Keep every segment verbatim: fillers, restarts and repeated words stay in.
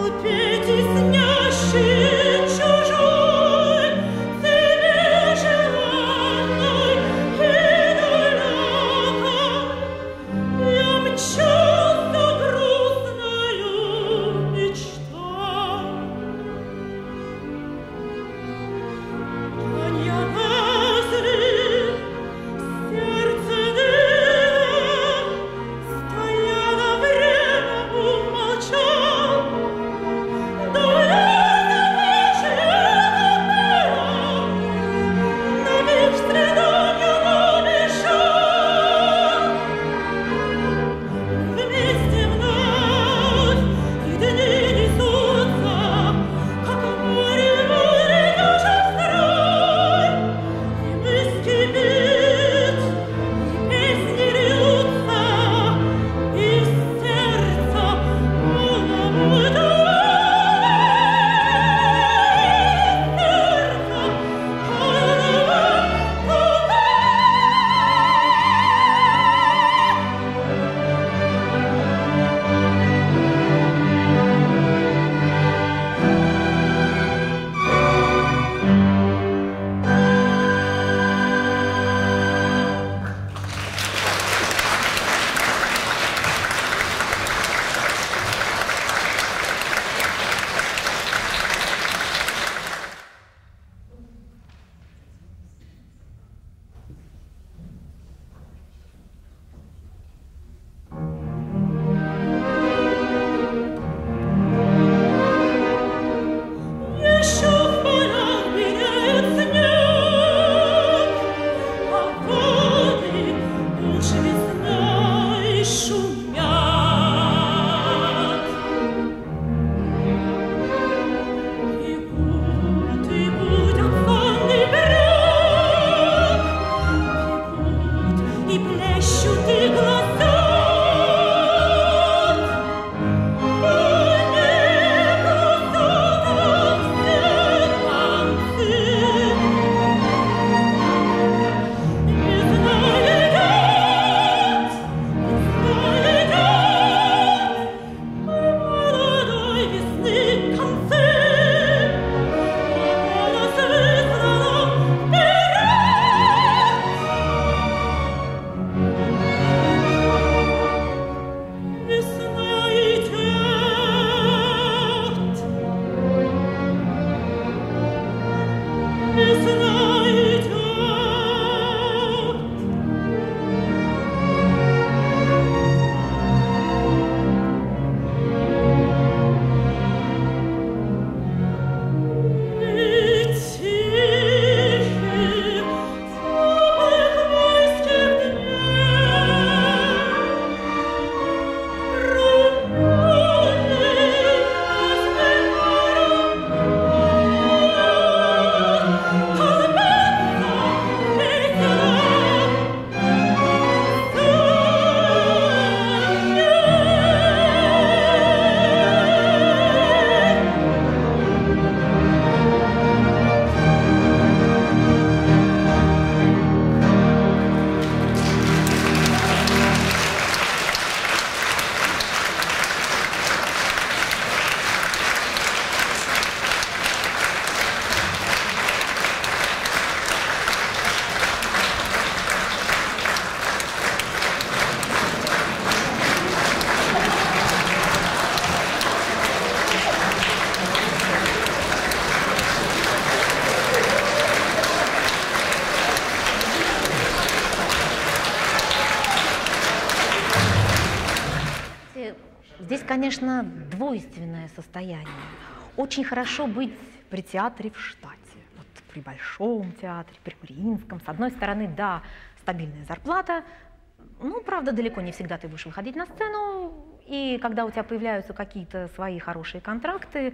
Здесь, конечно, двойственное состояние. Очень хорошо быть при театре в штате. Вот при Большом театре, при Мариинском. С одной стороны, да, стабильная зарплата. Ну, правда, далеко не всегда ты будешь выходить на сцену. И когда у тебя появляются какие-то свои хорошие контракты,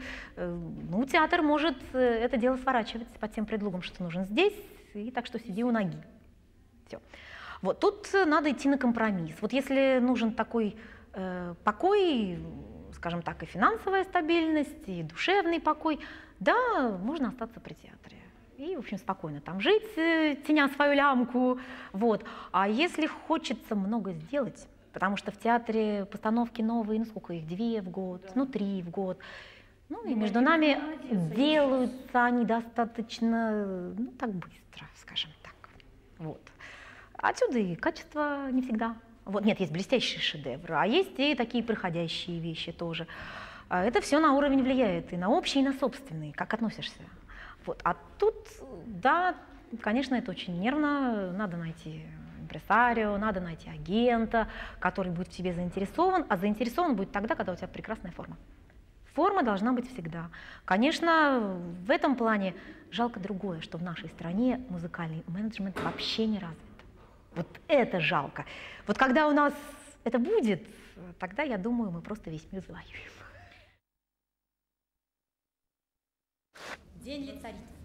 ну, театр может это дело сворачивать под тем предлогом, что нужен здесь, и так что сиди у ноги. Все. Вот тут надо идти на компромисс. Вот если нужен такой э, покой, скажем так, и финансовая стабильность, и душевный покой, да, можно остаться при театре. И, в общем, спокойно там жить, теня свою лямку. Вот. А если хочется много сделать, потому что в театре постановки новые, ну сколько их, две в год, ну три в год, Ну и между нами делаются они достаточно, ну так быстро, скажем так. Вот. Отсюда и качество не всегда. Вот, нет, есть блестящие шедевры, а есть и такие проходящие вещи тоже. А это все на уровень влияет, и на общий, и на собственный, как относишься. Вот. А тут, да, конечно, это очень нервно, надо найти импресарио, надо найти агента, который будет в тебе заинтересован, а заинтересован будет тогда, когда у тебя прекрасная форма. Форма должна быть всегда. Конечно, в этом плане жалко другое, что в нашей стране музыкальный менеджмент вообще не развит. Вот это жалко. Вот когда у нас это будет, тогда, я думаю, мы просто весь мир завоюем. День лицаритов.